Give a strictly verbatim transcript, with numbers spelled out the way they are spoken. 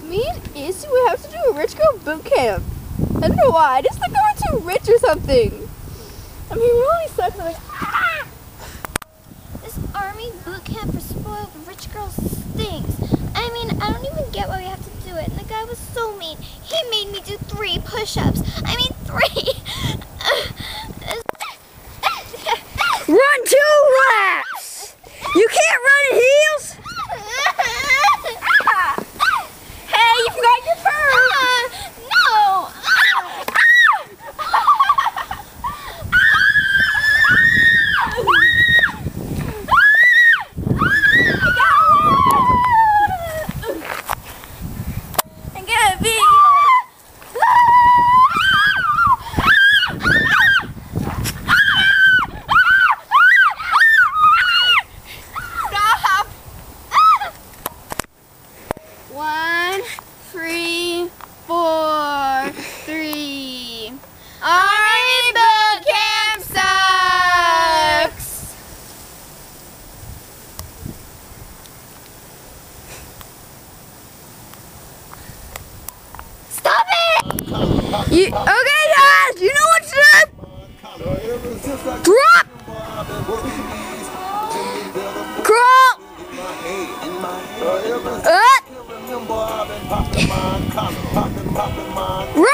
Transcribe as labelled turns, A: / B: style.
A: Me and Izzy, we have to do a rich girl boot camp. I don't know why. I just think we're too rich or something. I mean, we really suck. Like, ah!
B: This army boot camp for spoiled rich girls stinks. I mean, I don't even get why we have to do it. And the guy was so mean. He made me do three push-ups. I mean, three.
C: Run two laps. You can't run in heels.
A: Hey, you forgot your purse.
B: No.
A: One, three, four, three. Army boot camp sucks.
B: Stop it!
C: You, okay, guys, you know what to do. Drop. Crawl. Up. Run.